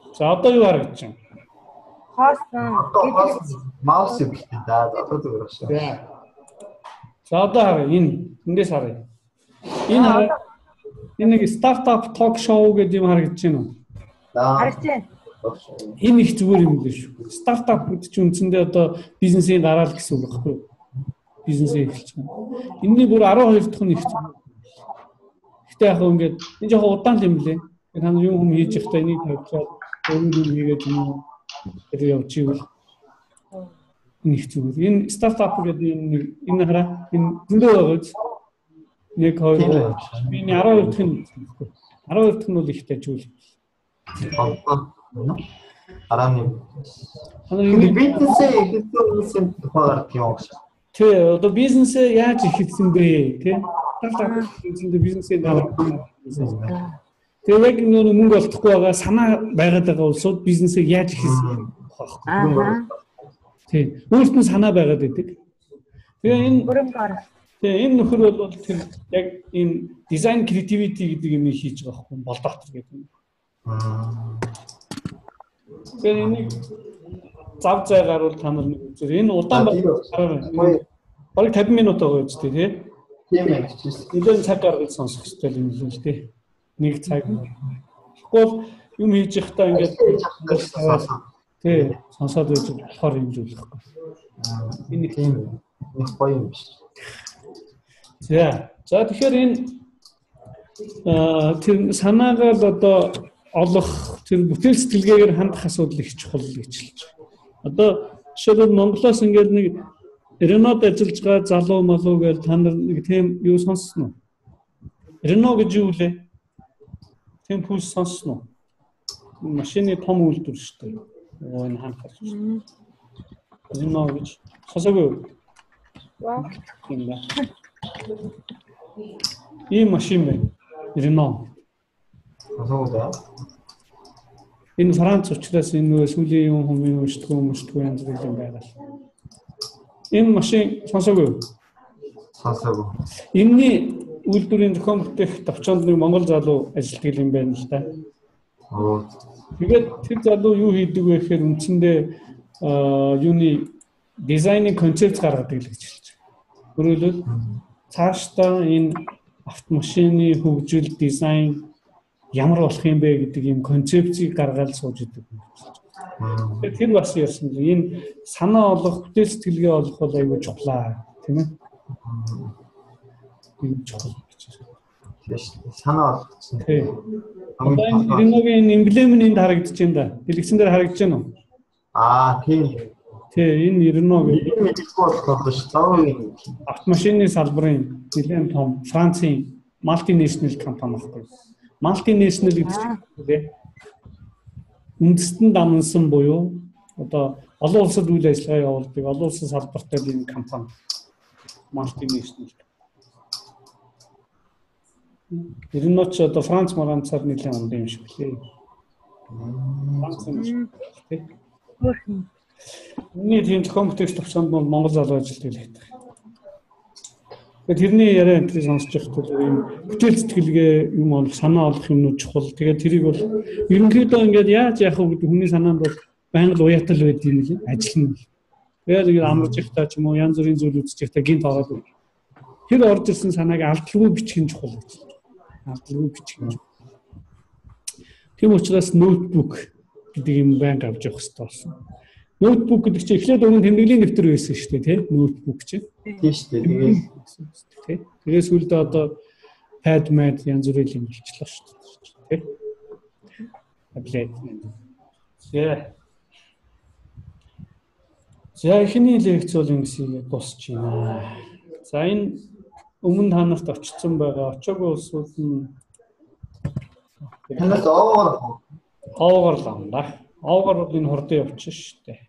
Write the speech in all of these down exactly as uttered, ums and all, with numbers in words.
За одоо юу харагдаж байна? Хоос маус юм гэдэг даа одоо зүгээр шүү. За одоо харъя энэ эндээс харъя. Энэ энэ нэг стартап ток шоу гэдэг юм харагдаж байна уу? Харагдаж байна. Энэ их зүгээр юм биш үү? Стартап гэдэг чинь үндсэндээ одоо бизнесийн гараал гэсэн үг байхгүй юу? Бизнесээ эхэлж байна. Энэний бүр арван хоёр дахь нь их зүгээр. Гэтэ яг ингээд энэ жоохон удаан юм лээ. Та нар юм хийж явахдаа энийг тавьчихад өөр юм хийгээд юм тэр явчихвал энэ их зүгээр. Энэ стартап гэдэг энэ энэ хараа энэ зөндөө байгааз нэг хоёр миний арван хоёр дахь нь арван хоёр дахь нь бол ихтэй зүйл. Араны. Энэ бизнесээ эхлүүлсэн тухайгаар тийм үү? Тэ одоо бизнесээ яаж эхэлсэн бэ? Тэ стартап бизнесээ бизнесээ дараа. Тэгээ яг нөө мөнгө олдохгүй байгаа санаа байгаад байгаа улсууд бизнесээ яаж эхэлсэн байхгүй. Тий. Өөрт нь санаа байгаад байдаг. Тэгээ энэ Тэгээ энэ нөхөр бол тэр яг энэ дизайн креативити гэдэг юм хийж байгаа байхгүй болдоктор гэдэг юм. Тэгээ энийг зав зайгаар бол та нар нэг үзэр энэ удаан баг бараг тавин минут байгаа үстэй тий. Тийм ээ. Нэлээд цаг гаргаж сонсох хэрэгтэй юм л л тий. Нэг цаг. Тэгвэл юм хийж явахдаа ингээд тий сонсоод байж болохоор юм зүйл байхгүй. Энэ тийм нэг гоё юм биш. За. За тэгэхээр энэ тэр санаагаа л одоо олох тэр бүтээл сэтгэлгээгээр хандах асуудал их чухал гэж хэлж байна. Одоо жишээлбэл Монголоос ингээд нэг Ренод ажиллаж байгаа залуу малуу гэж та нар нэг тийм юу сонссон уу? Рено гэж юу вэ? Тийм пульс сонссон уу? Машины том үйлдвэр шүү дээ. Энэ ханхаар. Рено гэж сонсоогүй. Вау. Ийм машин байна. Рено. Сонсоогүй. Энэ Франц учраас энэ сүүлийн юм хүмүүс уншдаг хүмүүстэй янз бүр юм байгаа. Энэ машин сонсоогүй. Сонсоогүй. Энэний үйлдвэрийн зохион бүтээх товчонд нэг Монгол залуу ажилладаг юм байна л да. Oo. Тэгээд тэр залуу юу хийдэг вэ гэхээр үндсэндээ юуны дизайнинг концепт гаргадаг л гэж хэлж байна. Өөрөлдөл цаашдаа энэ автомашины хөгжил дизайн ямар болох юм бэ гэдэг юм концепцийг гаргаад сууж идэг юм. Тэгэхээр тэр бас ярьсан л энэ санаа олох, бүтээл сэтгэлгээ олох бол аюул чухлаа, тийм ээ. Энэ чухал гэж байна. Санаа олох чинь. Тийм. Одоо энэ Реногийн эмблем нь энд харагдаж байна да. Дэлгэцэн дээр харагдаж байна уу? Аа, тийм. Тийм, энэ Рено гэдэг мэдээлэл болох биш. Цаавын автомашины салбарын нэлээд том Францын мультинэшнл компани баггүй. Мультинэшнл гэдэг чинь үндэстэн дамнсан буюу одоо олон улсад үйл ажиллагаа явуулдаг олон улсын салбартай энэ компани мультинэшнл. Реноч одоо Франц маранцаар нэлээд онд юм шиг лээ. Франц юм шиг тийм. Миний тийм зохион бүтээгч төвчөнд бол Монгол залуу ажилтдаг л байдаг. Тэгээд тэрний яриа энэ сонсож байхад ийм бүтээл сэтгэлгээ юм бол санаа олох юмнууд чухал. Тэгээд тэрийг бол ерөнхийдөө ингээд яаж яах вэ гэдэг хүний санаанд бол байнга л уятал байд юм л ажил нь. Тэгээд ингээд амарч ихтаа ч юм уу янз бүрийн зүйл үзэж ихтаа гинт ороод тэр орж ирсэн санааг алдалгүй бичих нь чухал гэж. Алдалгүй бичих нь. Тийм учраас ноутбук гэдэг юм байнга авч явах хэрэгтэй болсон. Ноутбук гэдэг чинь эхлээд өмнө тэмдэглэлийн дэвтэр байсан шүү дээ, тийм ноутбук чинь. Тийм шүү дээ. Тийм. Тэрээс үлдээ одоо pad mat янз бүрийн юм болчихлоо шүү дээ, тийм. Таблет. За. За эхний лекц бол ингэсийг дуусч байна. За энэ өмнө та нарт очсон байгаа очоогүй улсууд нь танаас оогоор оогоор л амда. Оогоор бол энэ хурдан явчихна шүү дээ.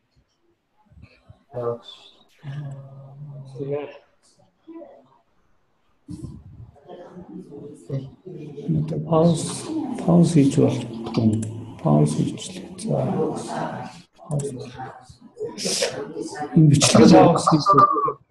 Нэг пауз пауз хийж болтгоо. Пауз хийчлээ. За. Энэ бичлэг пауз хийж